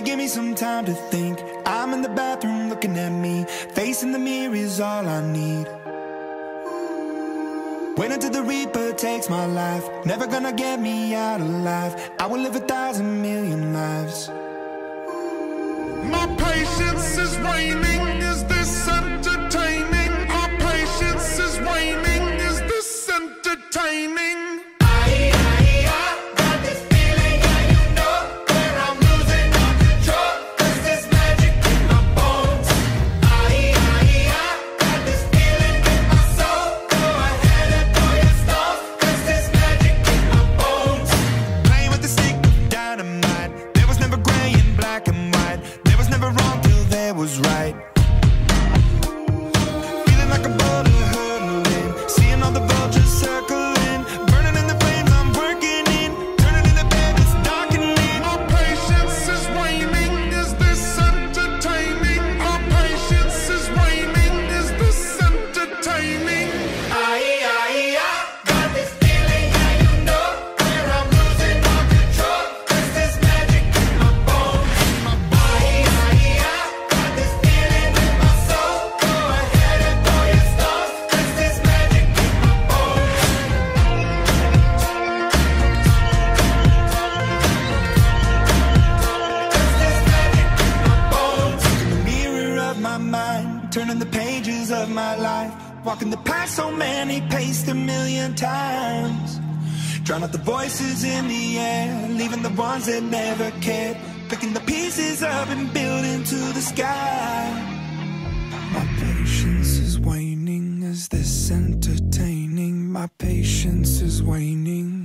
give me some time to think. I'm in the bathroom looking at me. Facing the mirror is all I need. Wait until the Reaper takes my life. Never gonna get me out alive. I will live 1,000,000,000 lives. My patience is waning. Is this entertaining? My patience is waning. Is this entertaining? Was right. Feeling like a boulder hurtling, seeing all the vultures circling, burning in the flames I'm working in, turning in the bed that's darkening. My patience is waning. Is this entertaining? My patience is waning. Is this entertaining? I got this feeling, yeah, you know, where I'm losing all control. 'Cause there's magic in my bones. Turning the pages of my life, walking the path so many paced 1,000,000 times. Drown out the voices in the air, leaving the ones that never cared. Picking the pieces up and building to the sky. My patience is waning. Is this entertaining? My patience is waning.